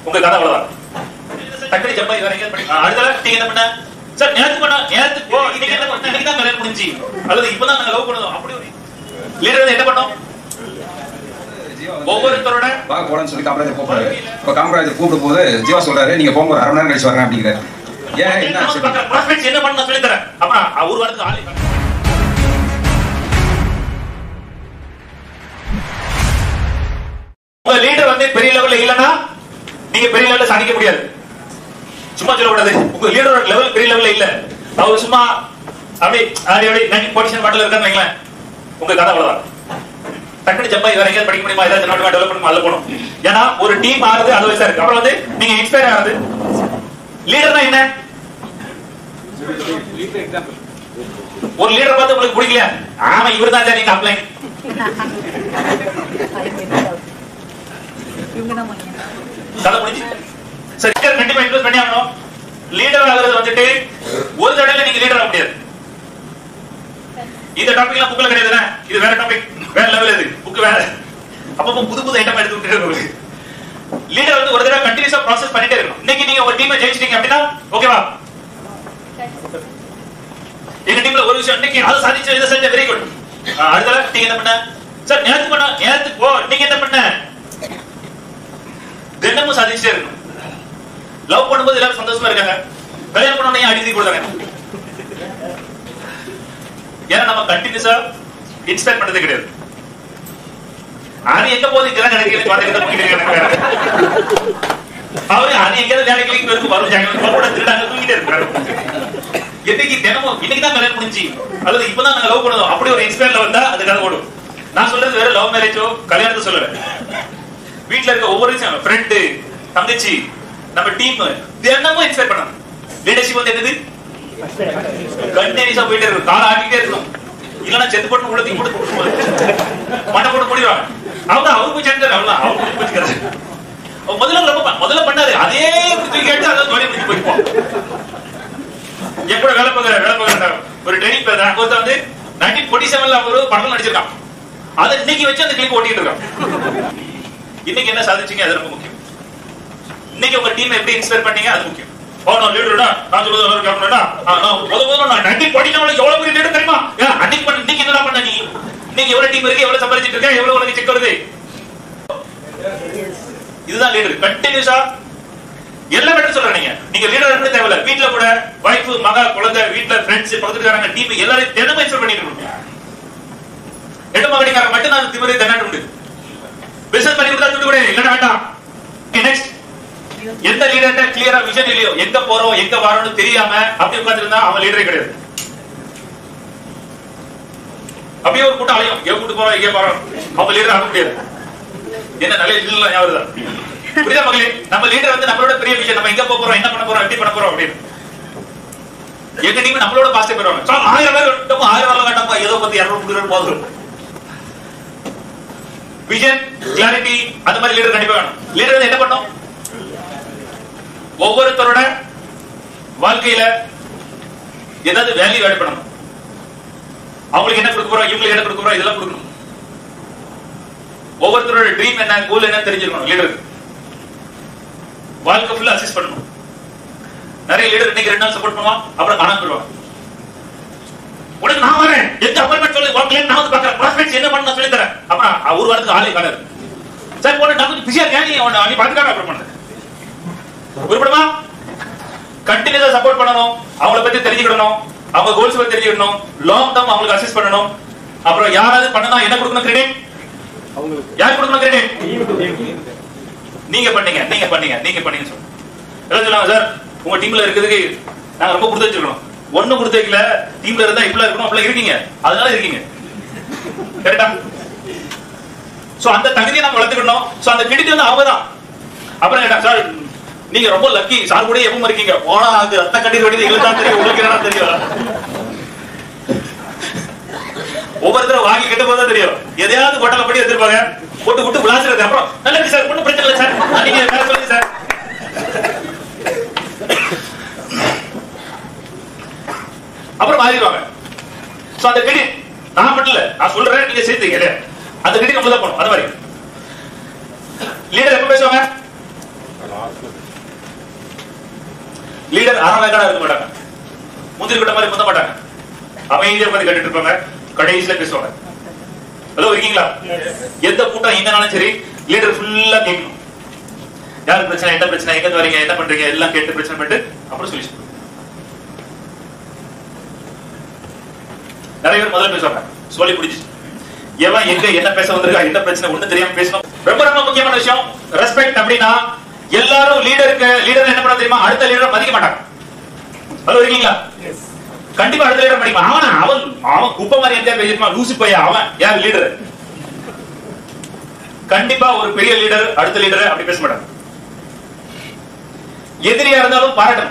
உங்க கதை அவ்வளவுதான். டக்குனு ஜம்ப் ஆகி வேற எங்க பண்ணி அடுத்த நீங்க என்ன பண்ண சார் நேத்து போ இன்னைக்கு என்ன பண்ண இன்னைக்கு தான் கல்யாணம் முடிஞ்சு அல்லது இப்பதான் நாங்க லவ் பண்ணோம் அப்படி ஒரு லீடர் என்ன பண்ணோம் ஒவ்வொருத்தரோட வா போறேன்னு சொல்லி காமராஜர் கூப்பிடுறாரு. இப்ப காமராஜர் கூப்பிடும் போது ஜீவா சொல்றாரு நீங்க போங்க ஒரு அரை மணி நேரம் கழிச்சு வரேன் அப்படிங்கிறாரு. ஏன் என்ன பண்ண சொல்லி தரேன் அப்புறம் ஒரு வாரத்துக்கு ஆளு உங்க லீடர் வந்து பெரிய லெவல்ல இல்லனா நீங்க பெரிய லெவல்ல சாதிக்க முடியாது. சும்மா சொல்லக்கூடாது உங்க லீடரோட லெவல் பெரிய லெவல்ல இல்ல அவர் சும்மா அப்படி நைன்டீன் பொசிஷன் பாட்டில் இருக்கான்னு வைங்களேன் உங்க கதை அவ்வளவுதான். டக்குனு ஜம்ப் ஆகி வேற எங்கேயாவது படிக்க முடியுமா ஏதாவது நாட்டு டெவலப் பண்ணி அல்ல போகணும். ஏன்னா ஒரு டீம் ஆறுது அது வயசா இருக்கு. அப்புறம் வந்து நீங்க இன்ஸ்பயர் ஆகுது. லீடர்னா என்ன ஒரு லீடர் பார்த்து உங்களுக்கு பிடிக்கல ஆமா இவர் தான் நீங்க அப்ளைன் கதை முடிஞ்சு. சரி கண்டிப்பா இன்வெஸ்ட் பண்ணி ஆகணும். லீடர் ஆகுறது வந்துட்டு ஒரு தடவை நீங்க லீடர் ஆக முடியாது. இந்த டாபிக் எல்லாம் புக்ல கிடையாது. இது வேற டாபிக் வேற லெவல். இது புக் வேற அப்பப்போ புது புது ஐட்டம் எடுத்து லீடர் வந்து ஒரு தடவை கண்டினியூஸா ப்ராசஸ் பண்ணிட்டே இருக்கணும். இன்னைக்கு நீங்க ஒரு டீமை ஜெயிச்சிட்டீங்க அப்படின்னா ஓகேவா எங்க டீம்ல ஒரு விஷயம் இன்னைக்கு அது சாதிச்சு இதை செஞ்ச வெரி குட். அடுத்த நீங்க என்ன பண்ண சார் நேத்து போ நீங்க என்ன பண்ண தினமும் சாதிச்சுட்டே இருக்கணும். லவ் பண்ணும்போது எல்லாரும் சந்தோஷமா இருக்காங்க. கல்யாணம் பண்ண அடிக்கடி கொடுத்தாங்க. ஏன்னா நம்ம கண்டினியூஸா இன்ஸ்பயர் பண்ணது கிடையாது. அது எங்க போது இதெல்லாம் கிடைக்கல அவரு அது எங்கேயாவது வேலைக்கு வரும் வரும் திருடாங்க தூங்கிட்டே இருக்காரு. இன்னைக்கு தினமும் இன்னைக்கு தான் கல்யாணம் முடிஞ்சு அல்லது இப்பதான் நாங்க லவ் பண்ணோம் அப்படி ஒரு இன்ஸ்பயர்ல வந்தா அதுக்காக ஓடும். நான் சொல்றது வேற லவ் மேரேஜோ கல்யாணத்தை சொல்லல. வீட்டுல இருக்க ஒவ்வொரு ஃப்ரெண்டு தங்கச்சி நம்ம டீம் தினமும் இன்ஸ்பயர் பண்ணணும். லீடர்ஷிப் வந்து என்னது கண்டினியூஸா போயிட்டே இருக்கும். காலை ஆட்டிட்டே இருக்கணும். இல்லன்னா செத்து போட்டு உள்ள தூக்கி போட்டு மண்ணை போட்டு முடிவாங்க. அவங்க அவருக்கு சேர்ந்து அவங்களுக்கு முதல்ல பண்ணாரு அதே கேட்டு அதான் ஜோலி முடிச்சு போயிருப்போம். என் கூட வேலை பார்க்குற ஒரு ட்ரெயினிங் பேர் வந்து 1947 ஒரு படம் நடிச்சிருக்கான். அதை இன்னைக்கு வச்சு அந்த கிளிப் ஓட்டிட்டு இருக்கான். இன்னைக்கு என்ன சாதிச்சீங்க அது ரொம்ப முக்கியம். இன்னைக்கு உங்க டீம் எப்படி இன்ஸ்பயர் பண்ணீங்க அது முக்கியம். நான் லீடர்டா நான் சொல்றது கேட்கணும்டா நான் 1947 எவ்வளவு பெரிய லீடர் தெரியுமா அன்னைக்கு பண்ண இன்னைக்கு என்னடா பண்ண நீ இன்னைக்கு எவ்வளவு டீம் இருக்கு எவ்வளவு சம்பாதிச்சிட்டு இருக்க எவ்வளவு உனக்கு செக் வருது. இதுதான் லீடர். கண்டினியூஸா எல்லா பேரும் சொல்றீங்க நீங்க லீடர் என்ன தேவையில்ல. வீட்டுல கூட வைஃப் மகா குழந்தை வீட்டுல ஃப்ரெண்ட்ஸ் பக்கத்துக்காரங்க டீம் எல்லாரும் தினமும் இன்ஸ்பயர் பண்ணிட்டு இருக்கணும். எட்டு மகடிக்காரங்க மட்டும் நான் திமிரி தினம் உண்டு. பிசினஸ் பண்ணி கொடுத்தா துட்டு கூட இல்லைன்னா வேண்டாம். நெக்ஸ்ட் எந்த லீடர்ட்ட கிளியரா விஷன் இல்லையோ எங்க போறோம் எங்க வரோம்னு தெரியாம அப்படி உட்கார்ந்துருந்தா அவன் லீடரே கிடையாது. அப்படியே ஒரு கூட்டம் அலையும் எங்க கூட்டு போறோம் எங்க போறோம் அவங்க லீடர் ஆக முடியாது. என்ன நல்ல இல்ல ஞாபகம் புரியுதா மகளே? நம்ம லீடர் வந்து நம்மளோட பெரிய விஷயம் நம்ம எங்க போறோம் என்ன பண்ண போறோம் எப்படி பண்ண போறோம் அப்படின்னு எங்க டீம் நம்மளோட பாஸ்டே போயிருவாங்க. 1000 பேர் 1000 வரல வேண்டாம் ஏதோ 200 போதும். விஷன் கிளாரிட்டி அந்த மாதிரி லீடர் கண்டிப்பா வேணும். லீடர் என்ன பண்ணும் ஒவ்வொருத்தரோட வாழ்க்கையில ஏதாவது வேல்யூ ஆட் பண்ணணும். அவங்களுக்கு என்ன கொடுக்க போறோம் இவங்களுக்கு என்ன கொடுக்க போறோம் இதெல்லாம் கொடுக்கணும். ஒவ்வொருத்தரோட ட்ரீம் என்ன கோல் என்ன தெரிஞ்சிருக்கணும். லீடருக்கு வாழ்க்கை ஃபுல்லா அசிஸ்ட் பண்ணணும். நிறைய லீடர் இன்னைக்கு 2 நாள் சப்போர்ட் பண்ணுவான் அப்புறம் காணாம போயிடுவாங்க. உடனே நான் வரேன் எந்த அப்பாயின்மெண்ட் சொல்லி வாழ்க்கையில நான் வந்து பார்க்கறேன் ப்ராஸ்பெக்ட்ஸ் என்ன பண்ண சொல்லி தரேன். அப்புறம் ஒரு வாரத்துக்கு ஆளே காணாது. சார் போன நான் கொஞ்சம் பிஸியா இருக்கேன் நீ பாத்துக்காம அப்புறம் பண்ணு உருப்படமா. கண்டினியூஸா சப்போர்ட் பண்ணணும். அவங்கள பத்தி தெரிஞ்சுக்கணும். அவங்க கோல்ஸ் பத்தி தெரிஞ்சுக்கணும். லாங் டர்ம் அவங்களுக்கு அசிஸ்ட் பண்ணணும். அப்புறம் யாராவது பண்ணனா என்ன கொடுக்கணும் கிரெடிட் அவங்களுக்கு யார் கொடுக்கணும் கிரெடிட் நீங்க பண்ணீங்க நீங்க பண்ணீங்க நீங்க பண்ணீங்க சொல்லுங்க சார். உங்க டீம்ல இருக்கிறதுக்கு நாங்க ரொம்ப கொடுத்து வச்சிருக்கோம். ஒண்ணும் கொடுத்து வைக்கல. டீம்ல இருந்தா இப்படி இருக்கணும் அப்படி இருக்கீங்க அதனால இருக்கீங்க கரெக்டா. சோ அந்த தகுதியை நம்ம வளர்த்துக்கணும். சோ அந்த கிரெடிட் வந்து அவங்கதான். அப்புறம் கேட்டா சார் நீங்க ரொம்ப லக்கி சார் கூட எப்பவும் இருக்கீங்க போனா அது ரத்த கண்ணீர் வடிது எங்களுக்கு தான் தெரியும் உங்களுக்கு என்ன தெரியும். ஒவ்வொருத்தரும் வாங்கி கிட்ட போதான் தெரியும். எதையாவது கொட்டல படி எடுத்துருப்பாங்க போட்டு விட்டு விளாசுறது. அப்புறம் நல்ல சார் ஒன்னும் பிரச்சனை இல்லை சார் நீங்க வேற சொல்லுங்க சார். அப்புறம் மாறிடுவாங்க. சோ அந்த கிரெடிட் நான் பண்ணல நான் சொல்றேன் நீங்க சேர்த்தீங்க அந்த கிரெடிட் நம்ம தான் போகணும். அது மாதிரி லீடர் எப்ப பேசுவாங்க லீடர் ஆரம்பக்காரா இருக்க மாட்டாங்க, முந்திரி கூட்ட மாதிரி முந்த மாட்டாங்க, அமைதியா உட்கார்ந்து கேட்டுட்டு இருப்பாங்க, கடைசியில பேசுவாங்க. ஹலோ இருக்கீங்களா? எந்த கூட்டம் எங்கனாலும் சரி லீடர் ஃபுல்லா கேட்கணும். யாருக்கு பிரச்சனை, என்ன பிரச்சனை, எங்க வரீங்க, என்ன பண்றீங்க எல்லாம் கேட்டு பிரச்சனை பண்ணிட்டு அப்புறம் சொல்லிச்சு. நிறைய பேர் முதல்ல பேசுவாங்க, சொல்லி பிடிச்சு எவன் எங்க என்ன பேச வந்திருக்கா, என்ன பிரச்சனை ஒண்ணு தெரியாம பேசணும். ரொம்ப ரொம்ப முக்கியமான விஷயம் ரெஸ்பெக்ட். அப்படின்னா எல்லாரும் லீடர் என்ன பண்ண தெரியுமா, அடுத்த லீடரை மதிக்க மாட்டாங்க. ஹலோ இருக்கீங்களா? கண்டிப்பா அடுத்த லீடர் மதிக்க அவன் குப்பை மாதிரி எந்த பேசிருமா, லூசு பையா அவன் யார் லீடர். கண்டிப்பா ஒரு பெரிய லீடர் அடுத்த லீடர் அப்படி பேச மாட்டாங்க. எதிரியா இருந்தாலும் பாராட்டணும்.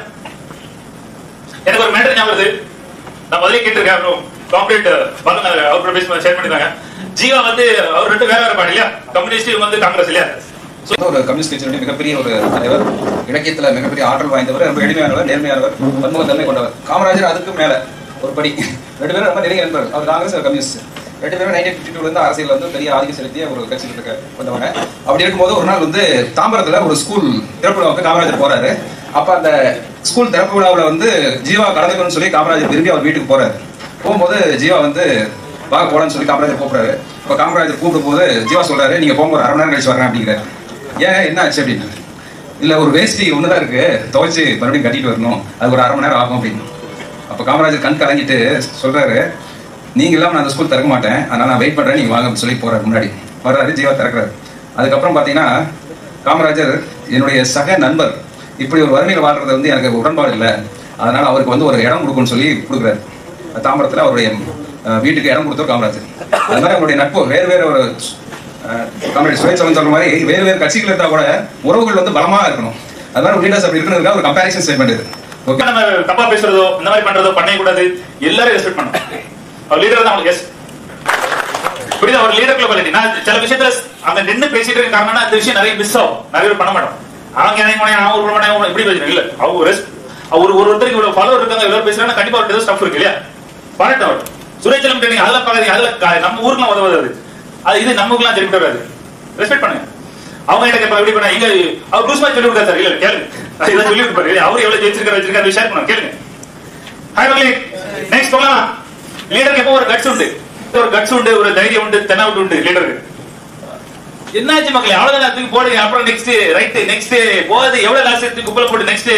எனக்கு ஒரு மேட்டர் ஞாபகம் வருது, நான் முதல்ல கேட்டிருக்கேன். அப்புறம் கார்ப்பரேட் அவர் பேச ஷேர் பண்ணிருக்காங்க. ஜீவா வந்து அவர் ரெண்டு வேற இருப்பாங்க இல்லையா, கம்யூனிஸ்ட் வந்து காங்கிரஸ் இல்லையா. ஒரு கம்யூனிஸ்ட் கட்சியினுடைய மிகப்பெரிய ஒரு தலைவர், இலக்கியத்துல மிகப்பெரிய ஆற்றல் வாய்ந்தவர், ரொம்ப எளிமையானவர், நேர்மையானவர், பன்முகத்தன்மை கொண்டவர். காமராஜர் அதுக்கு மேல ஒரு படி. ரெண்டு பேரும் ரொம்ப நெருங்கிய நண்பர்கள். அவர் காங்கிரஸ், கம்யூனிஸ்ட். ரெண்டு பேரும் 1952 இருந்து அரசியல் வந்து பெரிய ஆதிக்கம் செலுத்திய ஒரு கட்சியில் வந்தவங்க. அப்படி இருக்கும்போது ஒரு நாள் வந்து தாம்பரத்துல ஒரு ஸ்கூல் திறப்பு விழாவுக்கு காமராஜர் போறாரு. அப்ப அந்த ஸ்கூல் திறப்பு விழாவில் வந்து ஜீவா கலந்துக்கணும்னு சொல்லி காமராஜர் விரும்பி அவர் வீட்டுக்கு போறாரு. போகும்போது ஜீவா வந்து வாங்க போலான்னு சொல்லி காமராஜர் கூப்பிடுறாரு. இப்ப காமராஜர் கூப்பிடும் போது ஜீவா சொல்றாரு, நீங்க போங்க, ஒரு அரை மணி நேரம் கழிச்சு வரேன் அப்படிங்கிறாரு. ஏன் என்ன ஆச்சு அப்படின்னு. இல்ல ஒரு வேஷ்டி ஒண்ணுதான் இருக்கு, துவைச்சு மறுபடியும் கட்டிட்டு வரணும், அது ஒரு அரை மணி நேரம் ஆகும் அப்படின்னு. அப்ப காமராஜர் கண் கலங்கிட்டு சொல்றாரு, நீங்க இல்லாம நான் அந்த ஸ்கூல் திறக்க மாட்டேன், அதனால நான் வெயிட் பண்றேன், நீங்க வாங்க சொல்லி போறாரு. முன்னாடி வர்றாரு, ஜீவா திறக்கிறாரு. அதுக்கப்புறம் பாத்தீங்கன்னா காமராஜர் என்னுடைய சக நண்பர் இப்படி ஒரு வறுமையில் வாழ்றது வந்து எனக்கு உடன்பாடு இல்லை, அதனால அவருக்கு வந்து ஒரு இடம் கொடுக்குன்னு சொல்லி கொடுக்குறாரு. தாம்பரத்துல அவருடைய வீட்டுக்கு இடம் கொடுத்தவர் காமராஜர். அது மாதிரி அவருடைய நட்பு வேறு வேறு ஒரு காமராஜர் சுரேஷ் சொல்ற மாதிரி வேறு வேறு கட்சிகள் இருந்தா கூட உறவுகள் வந்து பலமா இருக்கணும். அது மாதிரி லீடர்ஸ் அப்படி இருக்கிறதுக்கு ஒரு கம்பேரிசன் ஸ்டேட்மெண்ட் இது. ஓகே, நம்ம தப்பா பேசுறதோ இந்த மாதிரி பண்றதோ பண்ணவே கூடாது. எல்லாரும் ரெஸ்பெக்ட் பண்ணணும். அவர் லீடர் தான் உங்களுக்கு எஸ் புரியுது. அவர் லீடர் குவாலிட்டி. நான் சில விஷயத்துல அங்க நின்று பேசிட்டு இருக்க காரணம்னா அந்த விஷயம் நிறைய மிஸ் ஆகும், நிறைய பேர் பண்ண மாட்டோம். அவங்க நான் ஒரு பண்ண இப்படி பேசுறேன் இல்ல, அவர் ஒருத்தருக்கு இவ்வளவு ஃபாலோவர் இருக்காங்க, இவ்வளவு பேசுறாங்க, கண்டிப்பா ஒரு ஸ்டஃப் இருக்கு இல்லையா, பாராட்டு. அவர் சுரேஷ் செல்லம் ட்ரெயினிங் அதெல்லாம் பாக்காதீங்க, அதுல நம்ம ஊருக்குலாம் உதவாது, அது இது நமக்குலாம் சரிப்பட்டு வராது. ரெஸ்பெக்ட் பண்ணுங்க. அவங்க எனக்கு எப்படி பண்ண இங்க அவர் லூஸ் மாதிரி சொல்லி கொடுத்தாரு சார், இல்ல கேளுங்க, இதை சொல்லி கொடுப்பாரு. அவர் எவ்வளவு வச்சிருக்காரு ஷேர் பண்ணுங்க, கேளுங்க. ஹாய் மகளே, நெக்ஸ்ட் போலாம். லீடருக்கு எப்போ ஒரு கட்ஸ் உண்டு, ஒரு தைரியம் உண்டு, தெனாவட்டு உண்டு லீடருக்கு. என்னாச்சு மக்களே, அவ்வளவுதான் தூக்கி போடுங்க. அப்புறம் நெக்ஸ்ட் ரைட், நெக்ஸ்ட் போகுது, எவ்வளவு லாஸ்ட் எடுத்து குப்பையில போட்டு நெக்ஸ்ட்.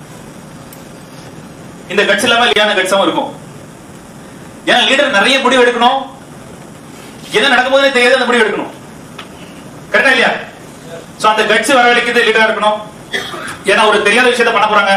இந்த கட்ஸ் இல்லாம இல்லையான கட்ஸாவும் இருக்கும். ஏன்னா லீடர் நிறைய முடிவு எடுக்கணும், என்ன நடக்கும் போதே தெரியாது, அந்த முடிவு எடுக்கணும். கரெக்டா இல்லையா? சோ அந்த கட்ஸ் வரவழைக்கிறது லீடரா இருக்கணும். ஏன்னா ஒரு தெரியாத விஷயத்தை பண்ண போறாங்க.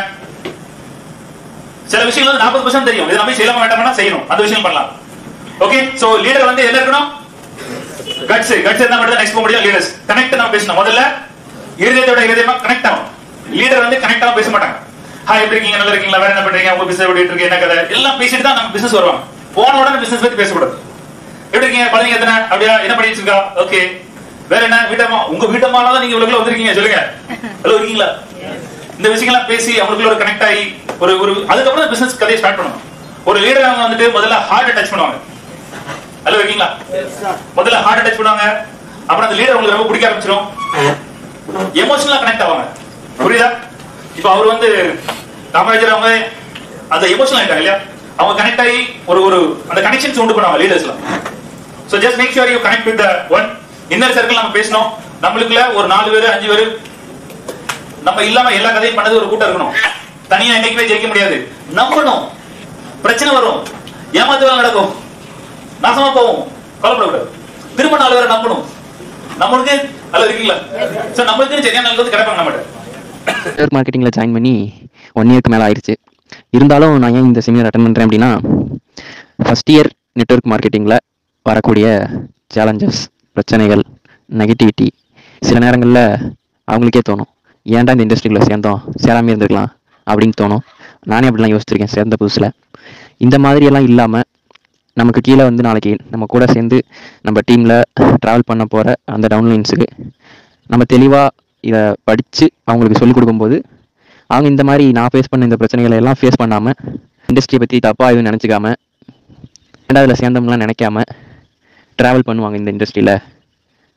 சில விஷயங்கள் வந்து 40% தெரியும், இதை நம்ம செய்யலாமா வேண்டாமா செய்யணும், அந்த விஷயம் பண்ணலாம். ஓகே, சோ லீடர் வந்து என்ன இருக்கணும், கட்ஸ் இருந்தா மட்டும் தான் நெக்ஸ்ட் போக முடியும். லீடர்ஸ் கனெக்ட் தான் பேசணும். முதல்ல இருதயத்தோட இருதயமா கனெக்ட் ஆகும். லீடர் வந்து கனெக்ட் ஆக பேச மாட்டாங்க. ஹாய் எப்படி இருக்கீங்க, நல்லா இருக்கீங்களா, வேற என்ன பண்றீங்க, உங்க பிசினஸ் எப்படி இருக்கு, என்ன கதை எல்லாம் பேசிட்டு தான் நம்ம பிசினஸ் வருவாங்க. போன உடனே பிசினஸ் பத்தி பேசக்கூடாது. எப்படி இருக்கீங்க, குழந்தைங்க எத்தனை, அப்படியா, என்ன பண்ணிட்டு இருக்கா, ஓகே, வேற என்ன, வீட்டம்மா, உங்க வீட்டம்மால தான் நீங்க இவ்வளவு வந்திருக்கீங்க, சொல்லுங்க, ஹலோ இருக்கீங்களா, இந்த விஷயங்கள்லாம் பேசி அவங்களுக்குள்ள ஒரு கனெக்ட் ஆகி ஒரு அதுக்கப்புறம் பிசினஸ் கதையை ஸ்டார்ட் பண்ணணும். ஒரு லீடர் அவங்க வந்துட்டு முதல்ல ஹார்ட் டச் பண்ணுவாங்க. ஹலோ இருக்கீங்களா, முதல்ல ஹார்ட் டச் பண்ணுவாங்க. அப்புறம் அந்த லீடர் உங்களுக்கு ரொம்ப பிடிக்க ஆரம்பிச்சிடும், எமோஷனலா கனெக்ட் ஆவாங்க. புரியுதா? இப்ப அவர் வந்து காமராஜர் அவங்க அந்த எமோஷனல் ஆயிட்டாங்க இல்லையா, அவங்க கனெக்ட் ஆகி ஒரு அந்த கனெக்ஷன்ஸ் உண்டு பண்ணுவாங்க லீடர்ஸ்லாம். So just make sure you connect with the one inner circle. நம்ம பேசணும், நம்மளுக்குள்ள ஒரு 4 பேர் 5 பேர் நம்ம இல்லாம எல்லா கதையும் பண்ணது ஒரு கூட்டம் இருக்கணும். தனியா என்னைக்குமே ஜெயிக்க முடியாது. நம்பணும், பிரச்சனை வரும், ஏமாத்துவாங்க, நடக்கும், நாசமா போவோம், கவலைப்படக்கூடாது. திரும்ப 4 பேரை நம்பணும். நம்மளுக்கு அல்ல இருக்கீங்களா, சோ நம்மளுக்கு சரியான நாள் வந்து கிடைப்பாங்க. நம்ம நெட்வொர்க் மார்க்கெட்டிங்ல ஜாயின் பண்ணி 1 இயருக்கு மேல ஆயிடுச்சு. இருந்தாலும் நான் ஏன் இந்த செமினார் அட்டெண்ட் பண்றேன் அப்படின்னா, ஃபர்ஸ்ட் இயர் நெட்வொர்க் மார்க்கெட்டிங்ல வரக்கூடிய சேலஞ்சஸ், பிரச்சனைகள், நெகட்டிவிட்டி சில நேரங்களில் அவங்களுக்கே தோணும், ஏன்டா இந்த இண்டஸ்ட்ரிக்குள்ள சேராமே இருந்திருக்கலாம் அப்படின்னு தோணும். நானே அப்படிலாம் யோசிச்சிருக்கேன் சேர்ந்த புதுசில். இந்த மாதிரியெல்லாம் இல்லாமல் நமக்கு கீழே வந்து நாளைக்கு நம்ம கூட சேர்ந்து நம்ம டீமில் ட்ராவல் பண்ண போகிற அந்த டவுன்லைன்ஸுக்கு நம்ம தெளிவாக இதை படித்து அவங்களுக்கு சொல்லிக் கொடுக்கும்போது அவங்க இந்த மாதிரி நான் ஃபேஸ் பண்ண இந்த பிரச்சனைகளை எல்லாம் ஃபேஸ் பண்ணாமல், இண்டஸ்ட்ரியை பற்றி தப்பாக எதுவும் நினச்சிக்காம, ரெண்டாவதுல சேர்ந்தோம்லாம் நினைக்காம ட்ராவல் பண்ணுவாங்க இந்த இண்டஸ்ட்ரியில்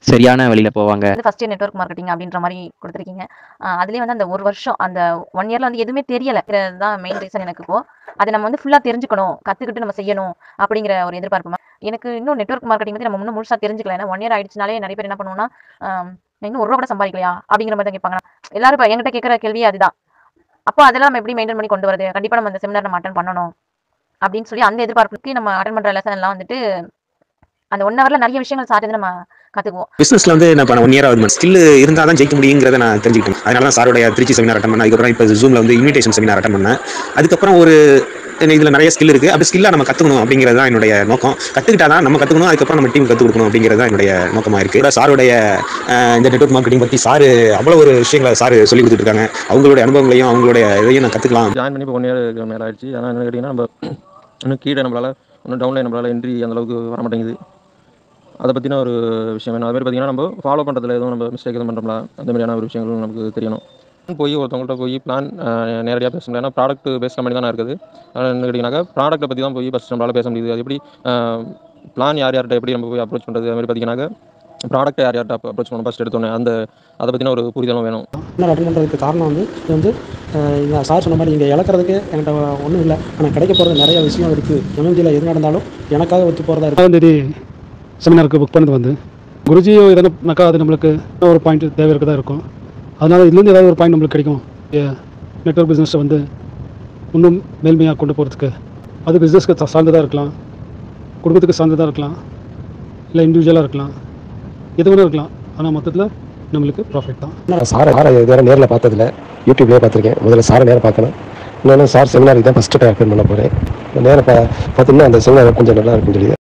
சரியான வழியில் போவாங்க. ஃபர்ஸ்ட் இயர் நெட்வொர்க் மார்க்கெட்டிங் அப்படின்ற மாதிரி கொடுத்துருக்கீங்க. அதுலேயே வந்து அந்த ஒரு வருஷம் அந்த 1 இயர்ல வந்து எதுவுமே தெரியல தான் மெயின் ரீசன் எனக்கு. இப்போ அதை நம்ம வந்து ஃபுல்லாக தெரிஞ்சுக்கணும், கற்றுக்கிட்டு நம்ம செய்யணும் அப்படிங்கிற ஒரு எதிர்பார்ப்பு. எனக்கு இன்னும் நெட்வொர்க் மார்க்கெட்டிங் வந்து நம்ம இன்னும் முழுசாக தெரிஞ்சுக்கல. ஏன்னா 1 இயர் ஆயிடுச்சுனாலே நிறைய பேர் என்ன பண்ணுவோம்னா, இன்னும் 1 ரூபா கூட சம்பாதிக்கலையா அப்படிங்கிற மாதிரி தான் கேட்பாங்க. எல்லாரும் இப்போ என்கிட்ட கேட்குற கேள்வியே அதுதான். அப்போ அதெல்லாம் நம்ம எப்படி மெயின்டைன் பண்ணி கொண்டு வரது? கண்டிப்பாக நம்ம அந்த செமினார் நம்ம அட்டன் பண்ணணும் அப்படின்னு சொல்லி அந்த எதிர்பார்ப்புக்கு நம்ம அட்டன் பண்ணுற லெசன் எல்லாம் வந்துட்டு அந்த 1 ஹவர்ல நிறைய விஷயங்கள் சார்ந்து நம்ம கத்துக்குவோம். பிசினஸ்ல வந்து நான் 1 இயர் ஆகுது. ஸ்கில் இருந்தால் தான் ஜெயிக்க முடியுங்கிறத நான் தெரிஞ்சுக்கிட்டேன். அதனால தான் சாரோடைய திருச்சி செமினார் அட்டன் பண்ணேன். அதுக்கப்புறம் இப்போ ஜூம்ல வந்து இன்விடேஷன் செமினார் அட்டன் பண்ணேன். அதுக்கப்புறம் ஒரு இதுல நிறைய ஸ்கில் இருக்கு. அப்படி ஸ்கில்லா நம்ம கத்துக்கணும் அப்படிங்கிறது தான் என்னுடைய நோக்கம். கத்துக்கிட்டா தான் நம்ம கத்துக்கணும், அதுக்கப்புறம் நம்ம டீம் கற்றுக் கொடுக்கணும் அப்படிங்கிறது தான் என்னுடைய நோக்கமா இருக்கு. சாருடைய இந்த நெட்வொர்க் மார்க்கெட்டிங் பத்தி சாரு அவ்வளோ ஒரு விஷயங்களை சாரு சொல்லி கொடுத்துட்டு இருக்காங்க. அவங்களுடைய அனுபவங்களையும் அவங்களுடைய இதையும் நான் கத்துக்கலாம். ஜாயின் பண்ணி இப்போ 1 இயர் மேலே ஆயிடுச்சு. ஆனால் என்ன கேட்டிங்கன்னா, நம்ம இன்னும் கீழே நம்மளால இன்னும் டவுன்லைன் நம்மளால என்ட்ரி அந்த அளவுக்கு வர மாட்டேங்குது. அதை பற்றின ஒரு விஷயம் வேணும். அது மாதிரி பார்த்திங்கன்னா, நம்ம ஃபாலோ பண்ணுறதுல எதுவும் நம்ம மிஸ்டேக் எதுவும் பண்ணுறோம்ல, அந்த மாதிரியான ஒரு விஷயங்களும் நமக்கு தெரியணும். போய் ஒருத்தவங்கள்ட்ட போய் பிளான் நேரடியாக பேச முடியாது. ஏன்னா ப்ராடக்ட் பேஸ்ட் கம்பெனி தான் இருக்குது. என்ன கேட்டிங்கனாக்கா ப்ராடக்ட்டை பற்றி தான் போய் ஃபஸ்ட் நம்மளால் பேச முடியுது. அது எப்படி பிளான் யார்கிட்ட எப்படி நம்ம போய் அப்ரோச் பண்ணுறது, அது மாதிரி பார்த்திங்கனாக்கா ப்ராடக்ட்டை யார்கிட்ட அப்ரோச் பண்ணணும் ஃபஸ்ட் எடுத்தோன்னே அதை பற்றின ஒரு புரிதலும் வேணும். அட்டன் பண்ணுறதுக்கு காரணம் வந்து இது வந்து சார் சொன்ன மாதிரி இங்கே இழக்கிறதுக்கு என்கிட்ட ஒன்றும் இல்லை, ஆனால் கிடைக்க போகிறது நிறைய விஷயம் இருக்குது. எம்எம்ஜியில் எது நடந்தாலும் எனக்காக ஒத்து போகிறதா இருக்குது. செமினாருக்கு புக் பண்ணது வந்து குருஜியோ எதனாக்கா அது நம்மளுக்கு ஒரு பாயிண்ட் தேவை இருக்கதான் இருக்கும். அதனால் இதுலேருந்து ஏதாவது ஒரு பாயிண்ட் நம்மளுக்கு கிடைக்கும். நெட்வொர்க் பிஸ்னஸை வந்து இன்னும் மேல்மையாக கொண்டு போகிறதுக்கு அது பிஸ்னஸ்க்கு சார்ந்ததாக இருக்கலாம், குடும்பத்துக்கு சார்ந்ததாக இருக்கலாம், இல்லை இண்டிவிஜுவலாக இருக்கலாம், எது வேணும் இருக்கலாம். ஆனால் மொத்தத்தில் நம்மளுக்கு ப்ராஃபிட் தான். சாரை இதுவரை நேரில் பார்த்ததில்ல, யூடியூப்லேயே பார்த்துருக்கேன். முதல்ல சாரை நேரம் பார்க்கணும். இன்னொன்று சார் செமினாருக்கு தான் ஃபஸ்ட்டு டைம் அட்டெண்ட் பண்ண போகிறேன். நேரம் பார்த்தீங்கன்னா அந்த செமினார் கொஞ்சம் நல்லா இருக்குன்னு சொல்லி